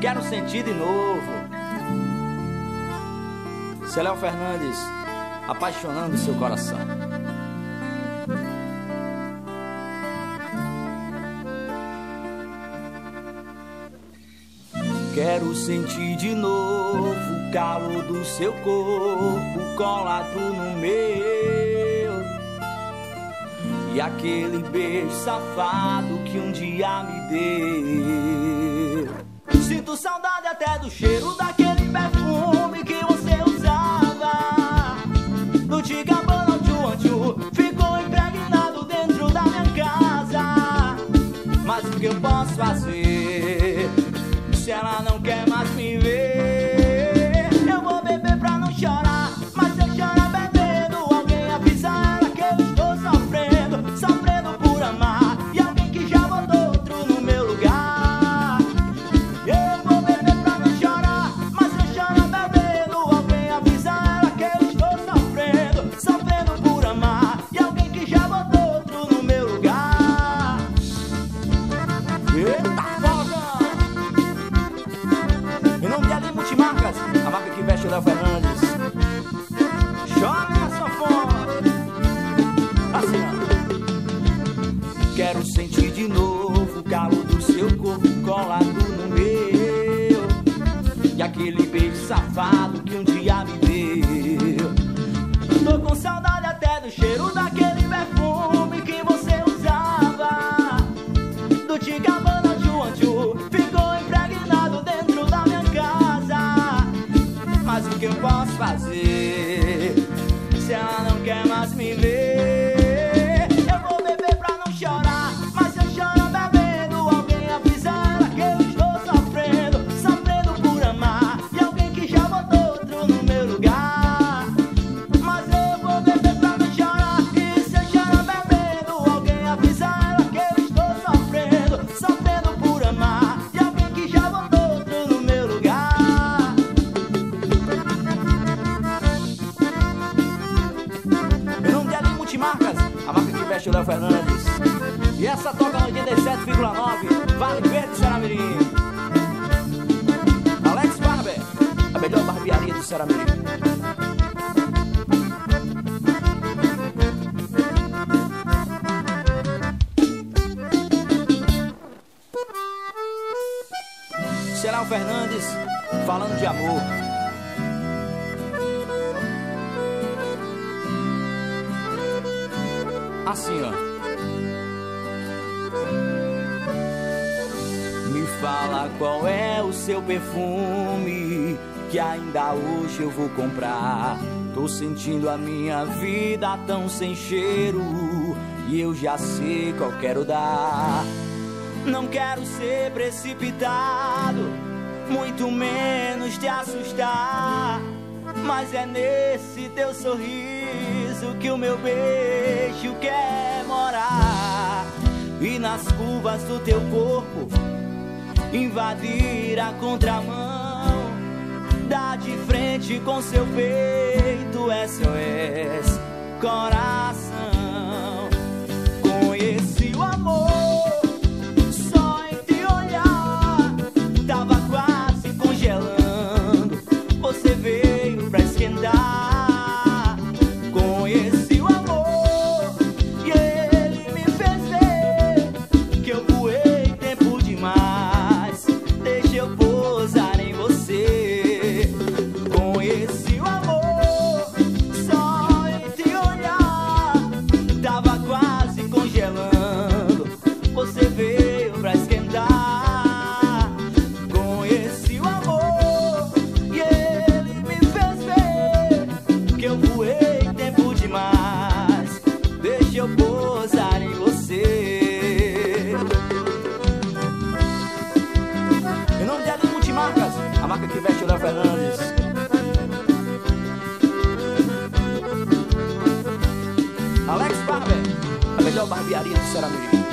Quero sentir de novo. Celéu Fernandes, apaixonando seu coração. Quero sentir de novo o calor do seu corpo colado no meu, e aquele beijo safado que um dia me deu. Sinto saudade até do cheiro daquele perfume que você usava. Do Ticabana Tchu, ficou impregnado dentro da minha casa. Mas o que eu posso fazer se ela não quer mais me ver? Eu vou beber pra não chorar, mas se eu chorar bebendo, alguém avisa ela que eu estou sofrendo, sofrendo por amar, e alguém que já botou outro no meu lugar. Eu vou beber pra não chorar, mas se eu chorar bebendo, alguém avisa ela que eu estou sofrendo, sofrendo por amar, e alguém que já botou outro no meu lugar. Eita foda! Em nome de Ali Multimarcas, a marca que veste o Léo Fernandes. Chora minha sanfona. Assim, ó. Quero sentir de novo o calor do seu corpo colado no meu, e aquele beijo safado que um dia me deu. Tô com saudade até do cheiro daquele perfume que você usava. Do Ticabana Tchu, ficou impregnado dentro da minha casa. Mas o que eu posso fazer se ela não quer mais me ver? Eu vou beber pra não chorar, mas se eu choro bebendo, alguém avisa ela que eu estou sofrendo, sofrendo por amar, e alguém que já botou outro no meu lugar. Mas eu vou beber pra não chorar, e se eu choro bebendo, alguém avisa ela que eu estou sofrendo, sofrendo por amar, e alguém que já botou outro no meu lugar. Em nome de Ali Multimarcas, a marca que veste o Léo Fernandes. E essa toca no 87,9, Vale Verde, Ceramirim. Alex Barber, a melhor barbearia do Ceramirim. Celéu Fernandes, falando de amor. Assim, ó. Me fala qual é o seu perfume, que ainda hoje eu vou comprar. Tô sentindo a minha vida tão sem cheiro, e eu já sei qual quero dar. Não quero ser precipitado, muito menos te assustar, mas é nesse teu sorriso que o meu beijo quer morar. E nas curvas do teu corpo invadir a contramão, dá de frente com seu peito SOS coração. Conheci o amor só em te olhar, tava quase congelando, você veio pra esquentar. Conheci o amor e ele me fez ver que eu voei tempo demais, deixa eu pousar em você. Conheci o amor só em te olhar, tava quase congelando, você veio pra esquentar. Conheci o amor e ele me fez ver que eu voei tempo demais, deixa eu pousar em você. Em nome de Ali Multimarcas, a marca que veste o Léo Fernandes. Alex Barber, a melhor barbearia do Ceramirim.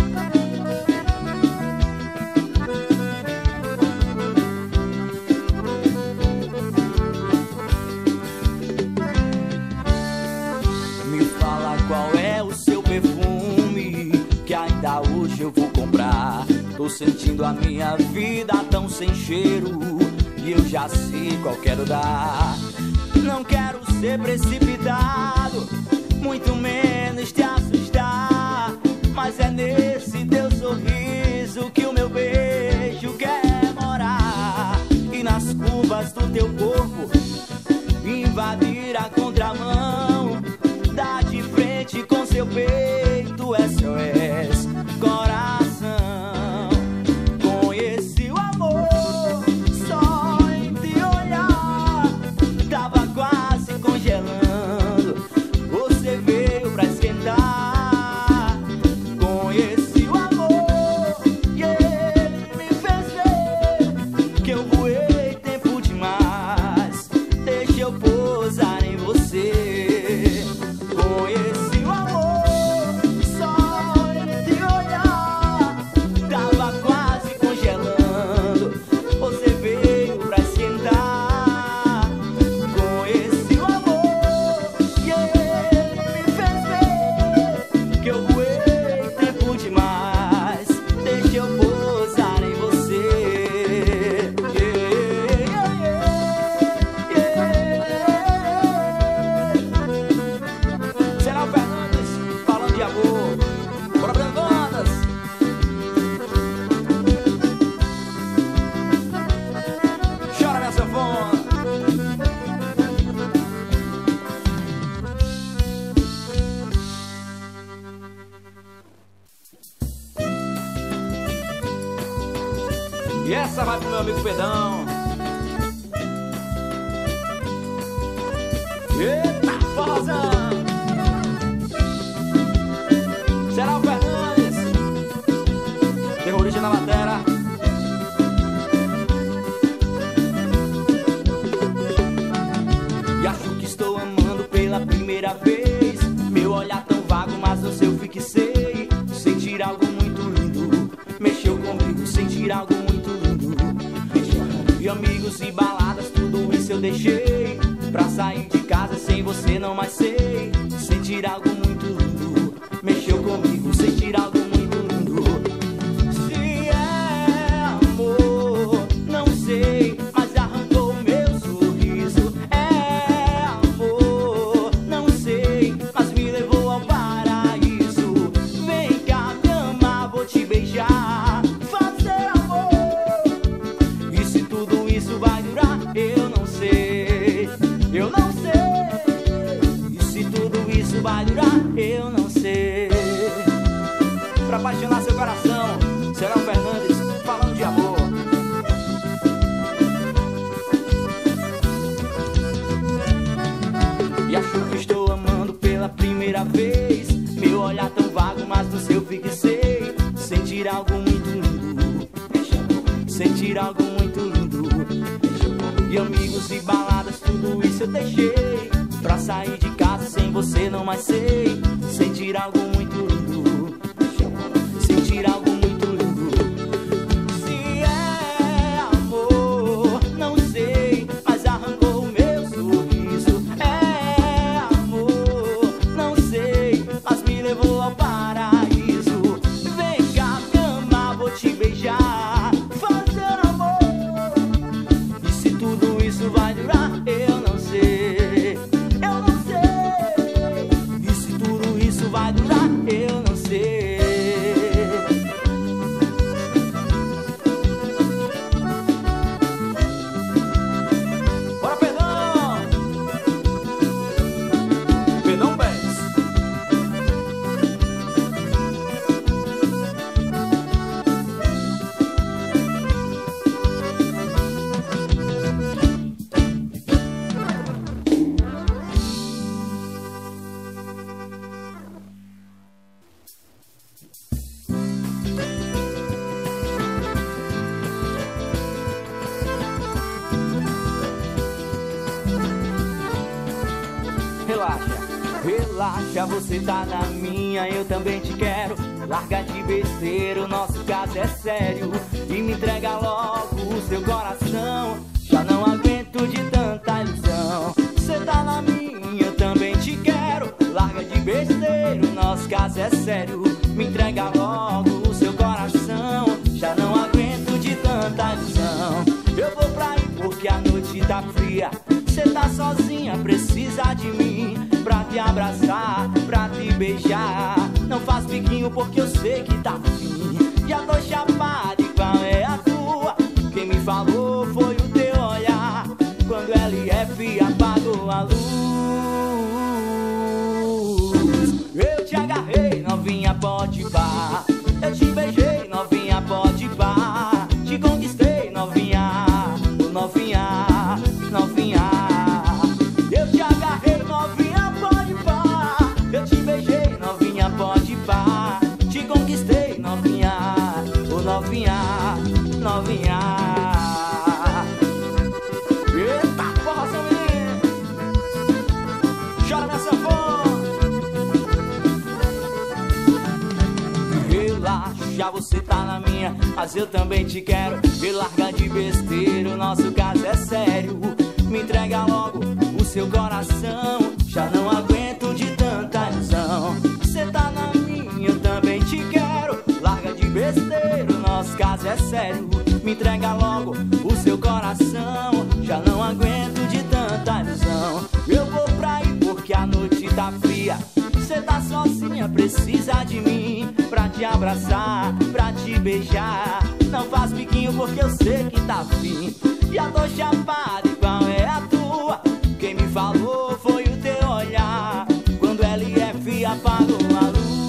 Me fala qual é o seu perfume, que ainda hoje eu vou comprar. Tô sentindo a minha vida tão sem cheiro e eu já sei qual quero dar. Não quero ser precipitado, muito menos te assustar, mas é nesse teu sorriso que o meu beijo quer morar. E nas curvas do teu corpo invadir a contramão, dá de frente com seu peito SOS coração. Conheci o amor só em te olhar, tava quase congelando, você veio pra esquentar. Conheci o amor e ele me fez ver que eu voei tempo demais, deixa eu pousar em você. Conheci o amor só em te olhar, tava quase congelando, você veio pra esquentar. Conheci o amor e ele me fez ver que eu voei tempo demais, deixa eu pousar em você. Será o Fernandes falando de amor. Bora, Brandonas. Chora, minha sanfona. E essa vai pro meu amigo Pedão. Eita, forrozão. Será o Fernandes, terrorista na batera. E acho que estou amando pela primeira vez. Meu olhar tão vago, mas no seu fixei. Sentir algo muito lindo, mexeu comigo, sentir algo muito lindo. E amigos e baladas, tudo isso eu deixei pra sair de casa sem você, não mais sei. Sentir algo muito lindo, mexeu comigo, sentir algo muito lindo. Se é amor, não sei, mas arrancou meu sorriso. É amor, não sei, mas me levou ao paraíso. Vem cá me amar, vou te beijar, fazer amor. E se tudo isso vai durar, eu não sei, eu não sei. E se tudo isso vai durar, eu não sei. Pra apaixonar seu coração, será o Fernandes falando de amor. E acho que estou amando pela primeira vez. Meu olhar tão vago, mas no seu fixei. Sentir algo muito lindo, sentir algo muito lindo. E amigos e baladas, tudo isso eu deixei pra sair de casa sem você, não mais sei. Sentir algo muito lindo, sentir algo muito lindo. Se é amor, não sei, mas arrancou o meu sorriso. É amor, não sei, mas me levou ao paraíso. Vem cá me amar, vou te beijar, fazer amor. E se tudo isso vai durar, eu não sei, eu não sei. E se tudo isso vai durar, eu não sei. Bora, Pedão! Pedão Pérez. Relaxa, relaxa, você tá na minha, eu também te quero. Larga de besteira, o nosso caso é sério. E me entrega logo o seu coração. Já não aguento de tanta ilusão. Você tá na minha, eu também te quero. Larga de besteira, o nosso caso é sério. Me entrega logo o seu coração. Já biquinho porque eu sei que tá fim. Já tô chapado e qual é a tua? Quem me falou foi o teu olhar. Quando LF apagou a luz, eu te agarrei, novinha, pode pá. Eu te beijei, novinha, pode pá. Te conquistei, novinha, novinha, novinha. Eu te agarrei, novinha, pode pá. Eu te beijei, novinha, pode pá. Te conquistei, novinha, novinha, novinha. Eita porra, seu menino, chora minha sanfona. Relaxa, você tá na minha, mas eu também te quero. E larga de besteira, o nosso caso é sério. Me entrega logo o seu coração, já não aguento de tanta ilusão. Você tá na minha, eu também te quero. Larga de besteira, o nosso caso é sério. Me entrega logo o seu coração, já não aguento de tanta ilusão. Eu vou pra aí porque a noite tá fria. Você tá sozinha, precisa de mim pra te abraçar, pra te beijar. Não faz biquinho porque eu sei que tá fim. Já tô chapado e qual é a tua? Quem me falou foi o teu olhar. Quando LF apagou a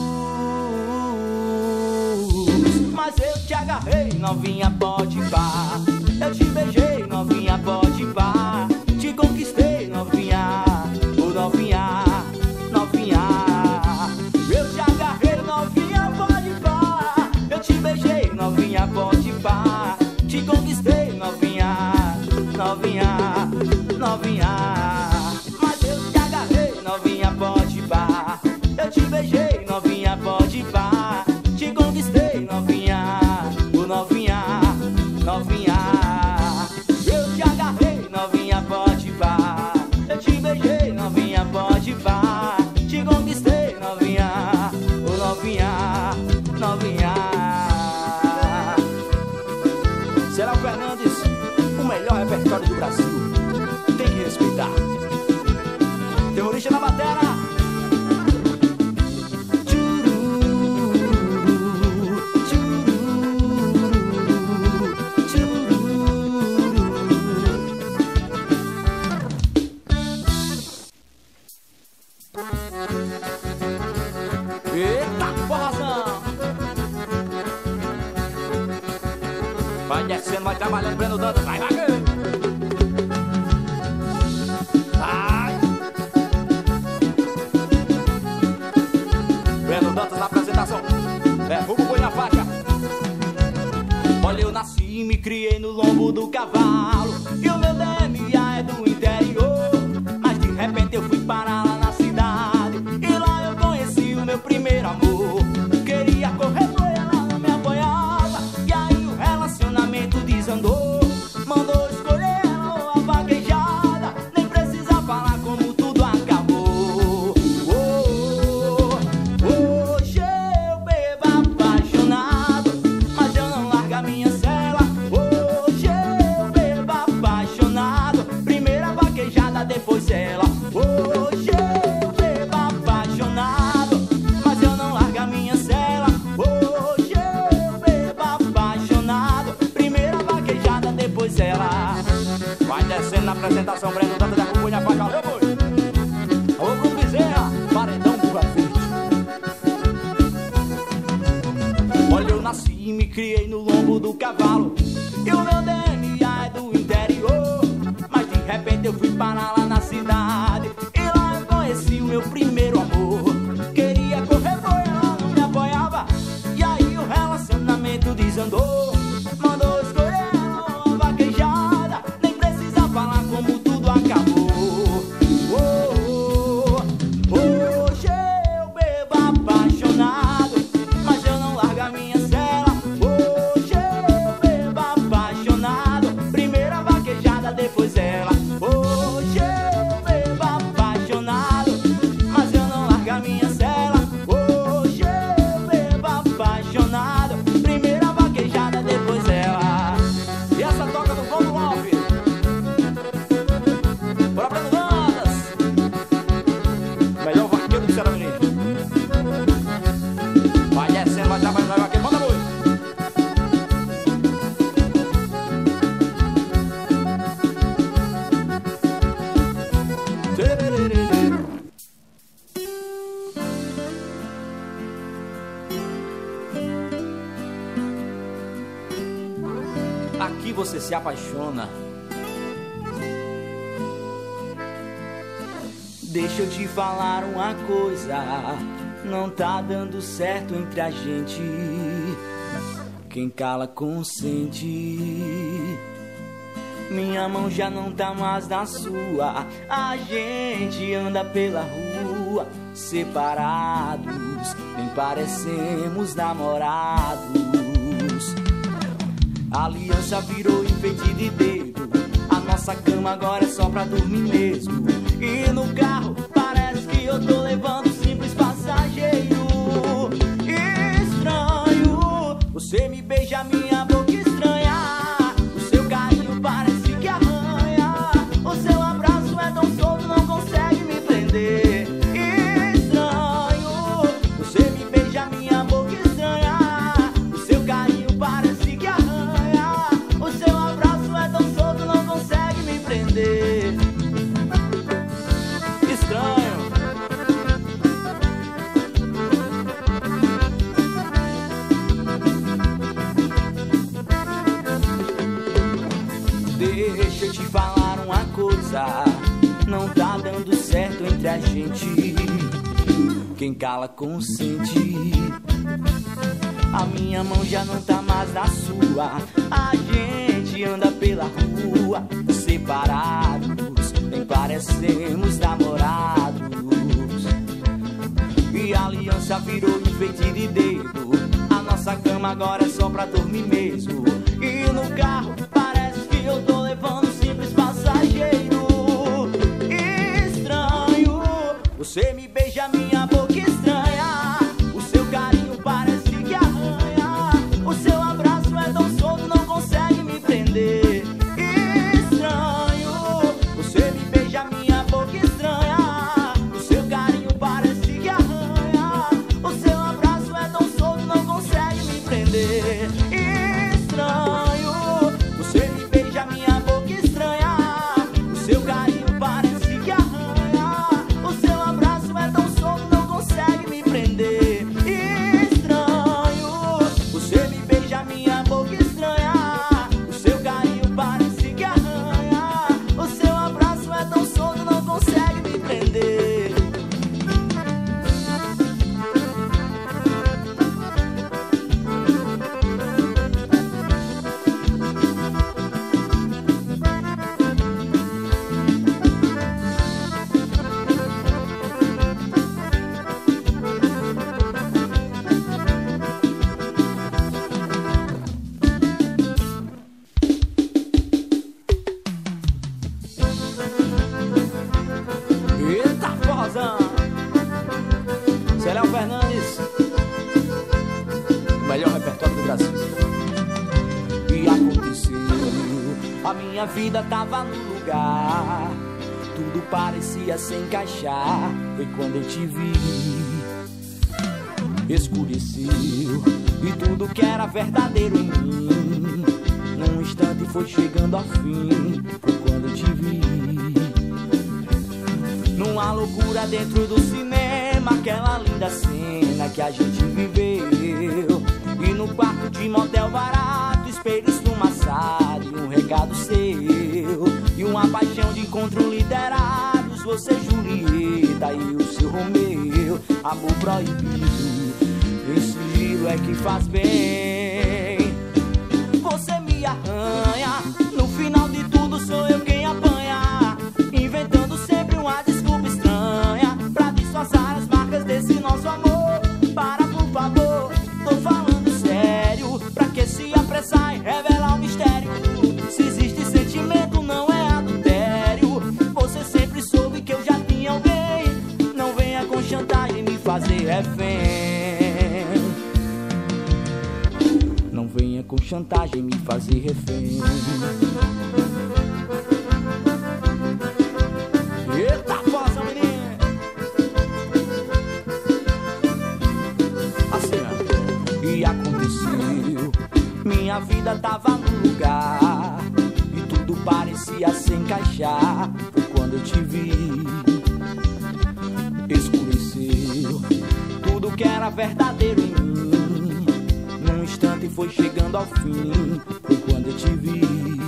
luz, mas eu te agarrei, novinha, pode pá. Eu te beijei, novinha, pode pá. Te conquistei, novinha, novinha, novinha. Eu te agarrei, novinha, pode pá. Eu te beijei, novinha, pode pá. Te conquistei, novinha, novinha, novinha. Mas eu te agarrei, novinha, pode pá. Eu te beijei, novinha, pode pá. Te conquistei, novinha, novinha, novinha. Eu te agarrei, novinha, pode pá. Eu te beijei, novinha, pode pá. Te conquistei, novinha, novinha, novinha. Será o Fernandes, o melhor repertório do Brasil. Tem que respeitar. Terrorista na batera. Eita porrazão! Vai descendo, vai trabalhando, Breno Dantas, vai, vai! Ai! Breno Dantas na apresentação, derruba o boi na faixa. Olha, eu nasci e me criei no lombo do cavalo. E o meu DNA é do interior. Mas de repente eu fui parar lá na cidade. E lá eu conheci o meu primeiro amor. Queria correr, ela não me apoiava. E aí o relacionamento desandou. Mandou escolher ela ou a vaquejada. Nem precisa falar como tudo acabou. Hoje eu bebo apaixonado, mas eu não largo a minha cela. Hoje eu bebo apaixonado. Primeira vaquejada, depois ela. Hoje eu bebo apaixonado, mas eu não largo a minha cela. Hoje eu bebo apaixonado. Primeira vaquejada, depois ela. Vai descendo na apresentação, Breno Dantas, derruba a faixa, valeu, boi. Alô, Bruno Bezerra, paredão do grafite. Olha, eu nasci e me criei no lombo do cavalo. E o meu DNA é do interior. Mas de repente eu fui parar lá na cidade. E lá eu conheci o meu primeiro amor. Queria correr, ela não me apoiava. E aí o relacionamento desandou. Mandou escolher uma vaquejada. Nem precisa falar como tudo acabou. Hoje eu bebo apaixonado, mas eu não largo a minha cela. Hoje eu bebo apaixonado. Primeira vaquejada, depois ela. Hoje eu bebo apaixonado, mas eu não largo a minha cela. Hoje eu bebo apaixonado. Primeira vaquejada, depois aqui você se apaixona. Deixa eu te falar uma coisa, não tá dando certo entre a gente. Quem cala consente. Minha mão já não tá mais na sua. A gente anda pela rua separados, nem parecemos namorados. A aliança virou enfeite de dedo. A nossa cama agora é só pra dormir mesmo. E no carro parece que eu tô levando um simples passageiro. Estranho, você me beija, minha boca estranha. O seu carinho parece que arranha. O seu abraço é tão solto, não consegue me prender. Estranho, você me beija, minha boca estranha. O seu carinho parece que arranha. O seu abraço é tão solto, não consegue me prender. Estranho. Deixa eu te falar uma coisa, não tá dando certo entre a gente. Quem cala consente. A minha mão já não tá mais na sua. A gente anda pela rua separados, nem parecemos namorados. E a aliança virou enfeite de dedo. A nossa cama agora é só pra dormir mesmo. E no carro parece que eu tô levando um simples passageiro. Estranho, você me beija, minha boca estranha. O seu carinho parece que arranha. O seu abraço é tão solto, não consegue me prender. Estranho, você me beija, minha boca estranha. O seu carinho parece que arranha. O seu abraço é tão solto, não consegue me prender. Estranho, você me beija, minha boca estranha. O seu carinho parece que arranha. O seu abraço é tão solto, não consegue me prender. Estranho, você me beija, minha boca estranha. O seu carinho parece que arranha. O seu abraço é tão solto, não consegue me prender. Eita, forrozão! Celéu Fernandes, o melhor repertório do Brasil. E aconteceu, a minha vida tava no lugar, tudo parecia se encaixar. Foi quando eu te vi, escureceu, e tudo que era verdadeiro em mim, num instante foi chegando ao fim. Foi quando eu te vi, numa loucura dentro do cinema, aquela linda cena que a gente viveu. E no quarto de motel barato, espelho esfumaçado e um recado seu. E uma paixão de encontro literados, você Julieta e o seu Romeu. Amor proibido, em sigilo é que faz bem. Você me arranha, no final de tudo sou eu quem apanha, inventando sempre uma desculpa estranha pra disfarçar as marcas desse nosso amor. Para, por favor, tô falando sério, pra que se apressar e revelar o mistério? Se existe sentimento, não é adultério. Você sempre soube que eu já tinha alguém. Não venha com chantagem me fazer refém. Não venha com chantagem me fazer refém. Eita, força, menino! Assim, e aconteceu, minha vida tava no lugar, e tudo parecia se encaixar. Foi quando eu te vi, escureceu, tudo que era verdadeiro em mim, num instante foi chegando ao fim. Foi quando quando eu te vi.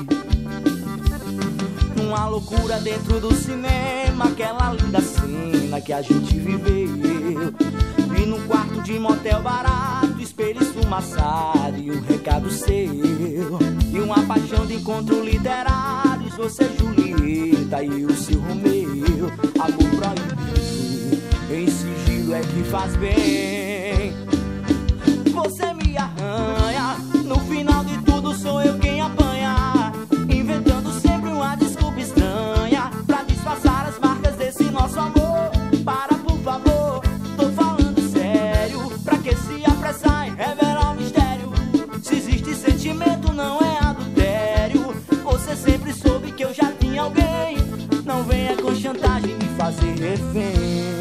Uma loucura dentro do cinema, aquela linda cena que a gente viveu. E num quarto de motel barato, espelho esfumaçado e um recado seu. E uma paixão de encontro literários, você Julieta e o seu Romeu. Amor proibido, em sigilo é que faz bem. Você me arranha, no final de tudo sou eu quem apanha, inventando sempre uma desculpa estranha pra disfarçar as marcas desse nosso amor. Para, por favor, tô falando sério, pra que se apressar em revelar o mistério? Se existe sentimento não é adultério, você sempre soube que eu já tinha alguém. Não venha com chantagem me fazer refém.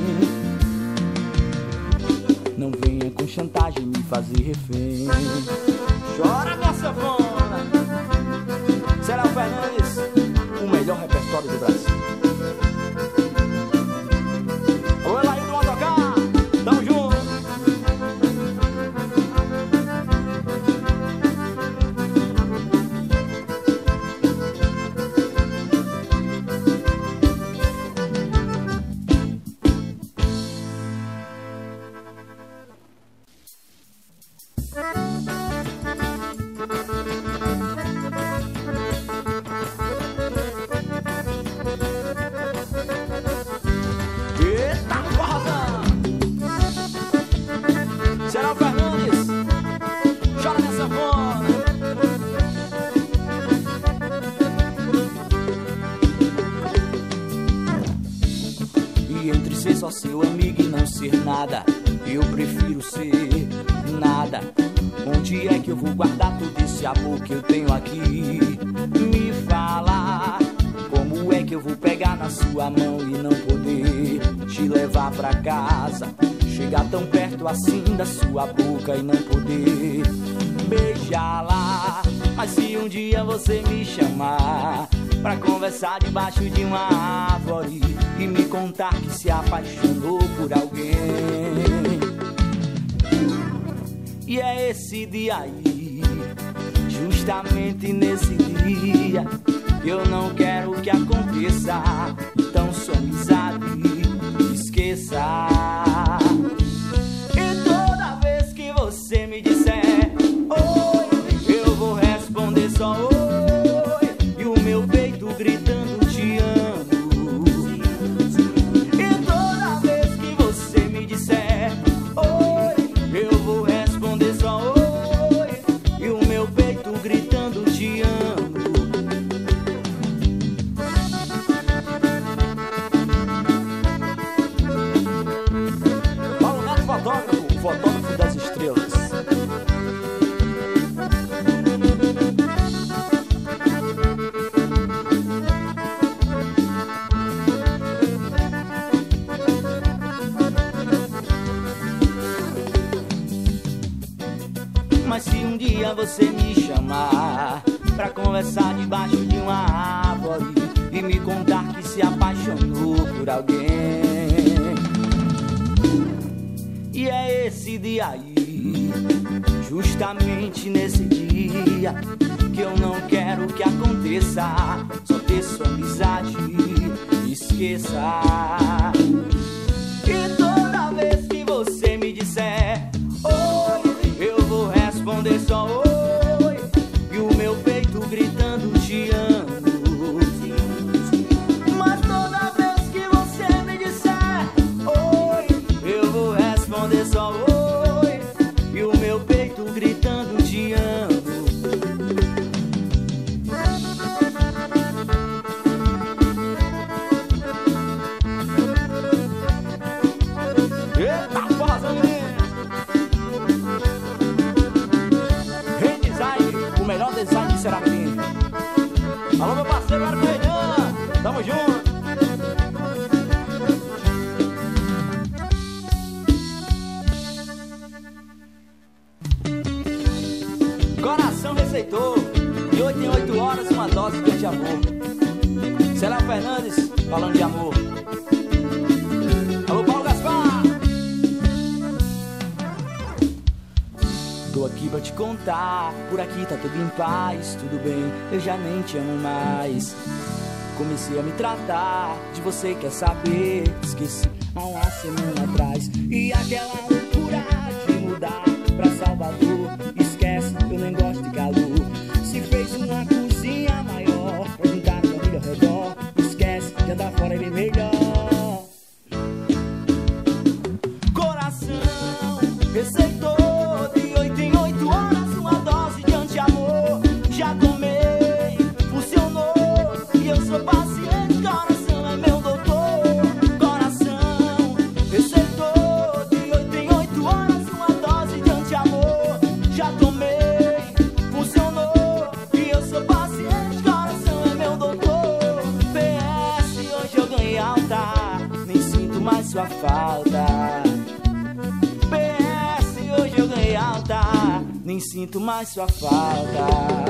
Não venha com chantagem me fazer refém. Chora, minha sanfona. Será Fernandes, o melhor repertório do Brasil. Ô, Elaí do Motocar, tamo junto. Só seu amigo e não ser nada, eu prefiro ser nada. Onde é que eu vou guardar todo esse amor que eu tenho aqui? Me fala, como é que eu vou pegar na sua mão e não poder te levar pra casa? Chegar tão perto assim da sua boca e não poder beijá-la. Mas se um dia você me chamar pra conversar debaixo de uma árvore e me contar que se apaixonou por alguém, e é esse dia aí, justamente nesse dia, eu não quero que aconteça. Então sua amizade esqueça. E toda vez que você me disser oi, eu vou responder só oi, e o meu peito gritando te amo. E toda vez que você me disser oi, eu vou responder só oi, e o meu peito gritando te amo. Paulo Neto, fotógrafo, fotógrafo das estrelas. Mas se um dia você me chamar pra conversar debaixo de uma árvore e me contar que se apaixonou por alguém, e é esse dia aí, justamente nesse dia, que eu não quero que aconteça. Só ter sua amizade, esqueça. E toda vez que você me disser oi, eu vou responder só oi, e o meu peito gritando te amo. Mas toda vez que você me disser oi, eu vou responder só oi, e o meu peito gritando te amo. Eita, forrozão, menino! Redesign, o melhor design de Serafim. Alô, meu parceiro Arcoelhã, tamo junto. Coração receitou, de 8 em 8 horas uma dose de amor. Celal Fernandes, falando de amor. Alô, Paulo Gaspar. tô aqui pra te contar, por aqui tá tudo em paz, tudo bem, eu já nem te amo mais. Comecei a me tratar, de você quer saber, esqueci há uma semana atrás. E aquela loucura de mudar pra Salvador, esquece, eu nem gosto de calor. Se fez uma cozinha maior, pra juntar a família ao redor, esquece, de andar fora é bem melhor. Coração, receitou de 8 em 8 horas uma dose de anti-amor. Já tomei, funcionou, e eu sou paciente, coração é meu doutor. Coração, receitou de 8 em 8 horas uma dose de anti-amor. Já tomei, funcionou, e eu sou paciente, coração é meu doutor. PS, hoje eu ganhei alta, nem sinto mais sua falta. Hoje eu ganhei alta, nem sinto mais sua falta.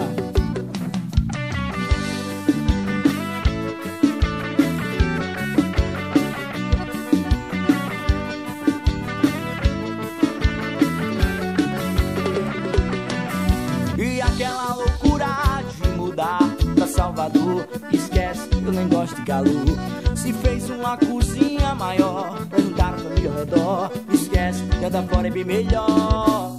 E aquela loucura de mudar pra Salvador, esquece, eu nem gosto de calor. Se fez uma cozinha maior, pra juntar a família ao redor, esquece, cada fora é bem melhor.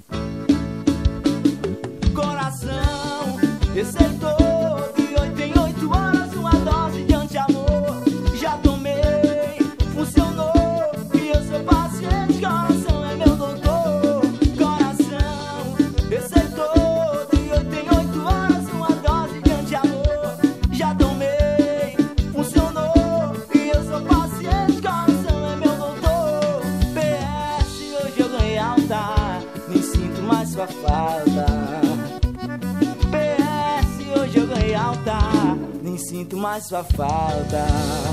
Coração, receitou de 8 em 8 horas uma dose de anti-amor. Já tomei, funcionou, e eu sou paciente, coração é meu doutor. Coração, receitou de 8 em 8 horas uma dose de anti-amor. Já tomei, funcionou, e eu sou paciente, coração é meu doutor. PS, hoje eu ganhei alta, nem sinto mais sua falta. PS, hoje eu ganhei alta, nem sinto mais sua falta.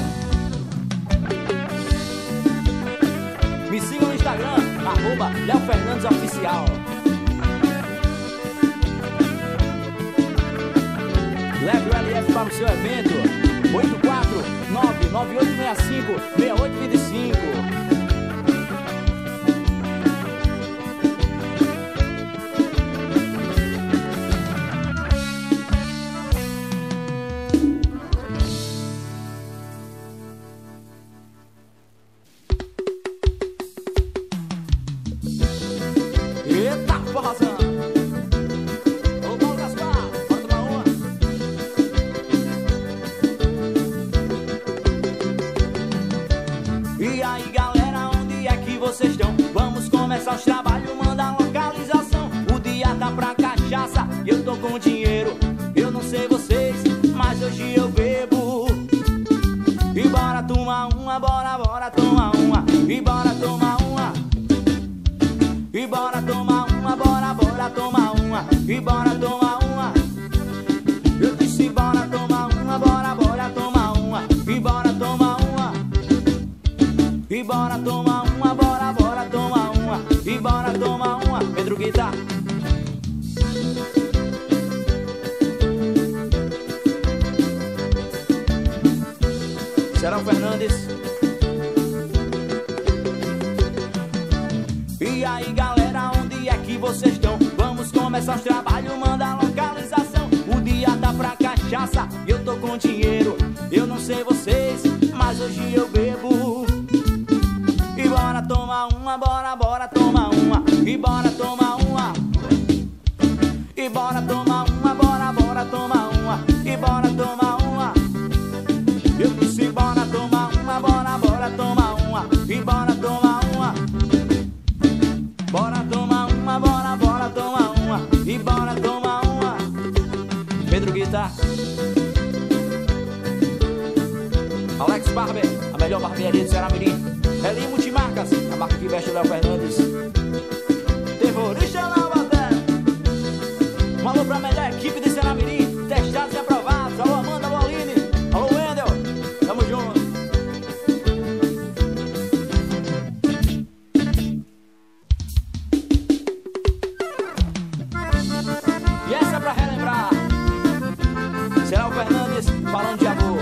Me siga no Instagram, @LeoFernandesOficial. Leve o LF para o seu evento. 849-9865-6825. Eita, forrozão! Ô, Paulo Gaspar, bora tomar uma. E aí, galera, onde é que vocês estão? Vamos começar os trabalhos, manda a localização. O dia tá pra cachaça, eu tô com dinheiro. Eu não sei vocês, mas hoje eu bebo. E bora tomar uma, bora tomar uma. E bora tomar uma. E bora tomar uma, bora tomar uma. E bora tomar uma. Eu disse bora tomar uma, bora tomar uma. E bora tomar uma. E bora tomar uma, bora tomar uma. E bora tomar uma. Pedro Guitar. Serão Fernandes. E aí, galera, onde é que vocês estão? Vamos começar os trabalhos, manda a localização. O dia tá pra cachaça e eu tô com dinheiro. Eu não sei vocês, mas hoje eu bebo. E bora tomar uma, bora tomar uma. E bora tomar uma. E bora tomar uma, bora tomar uma. E bora tomar uma. Eu disse bora tomar uma, bora tomar uma. E bora tomar uma. Bora tomar uma, bora tomar uma. E bora tomar uma. Pedro Guitar. Alex Barber, a melhor barbearia de Ceará-Mirim. Elinho Multimarcas, a marca que veste o Léo Fernandes. Terrorista Lavaté. Um alô pra melhor equipe de Ceará-Mirim, testados e aprovados. Alô Amanda Boline, alô Wendel, tamo junto. E essa é pra relembrar. Léo Fernandes falando de amor.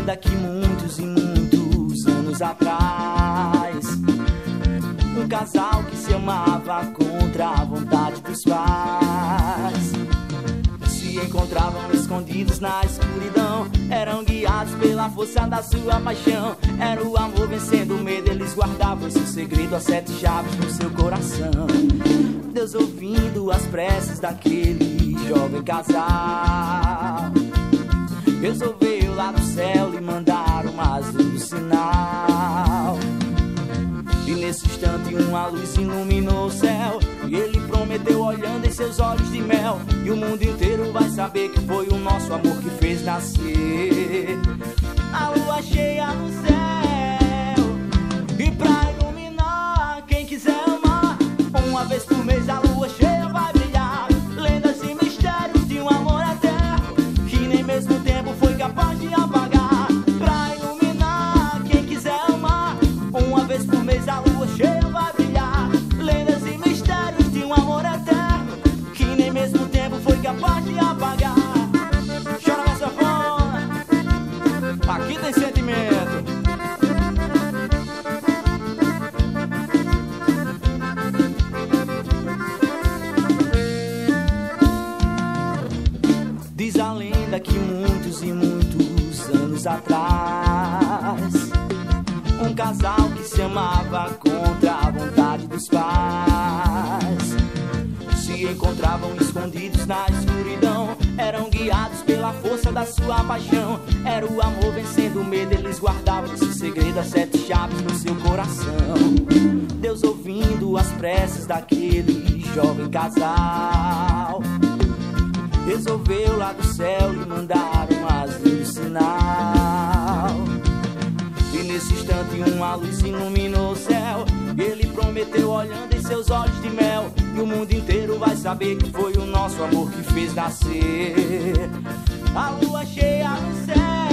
lenda que muitos e muitos anos atrás, um casal que se amava contra a vontade dos pais se encontravam escondidos na escuridão, eram guiados pela força da sua paixão. Era o amor vencendo o medo, eles guardavam esse segredo a 7 chaves no seu coração. Deus, ouvindo as preces daquele jovem casal, resolveu lá do céu lhe mandar o mais lindo sinal. E nesse instante uma luz iluminou o céu, e ele prometeu olhando em seus olhos de mel, e o mundo inteiro vai saber que foi o nosso amor que fez nascer a lua cheia no céu. E pra iluminar quem quiser amar, uma vez por mês a lua cheia vai brilhar. Lendas e mistérios de um amor eterno que nem mesmo o tempo foi capaz de apagar. Pra iluminar quem quiser amar, uma vez por mês a lua cheia vai brilhar. Lendas e mistérios de um amor eterno que nem mesmo o tempo foi capaz de apagar. Chora nessa fona, aqui tem sentimento. Diz a lenda que muitos e muitos anos atrás, um casal que se amava contra a vontade dos pais se encontravam escondidos na escuridão, eram guiados pela força da sua paixão. Era o amor vencendo o medo, eles guardavam esse segredo a 7 chaves no seu coração. Deus, ouvindo as preces daquele jovem casal, resolveu lá do céu lhe mandar um mais lindo sinal. E nesse instante uma luz iluminou o céu, e ele prometeu olhando em seus olhos de mel, e o mundo inteiro vai saber que foi o nosso amor que fez nascer a lua cheia no céu.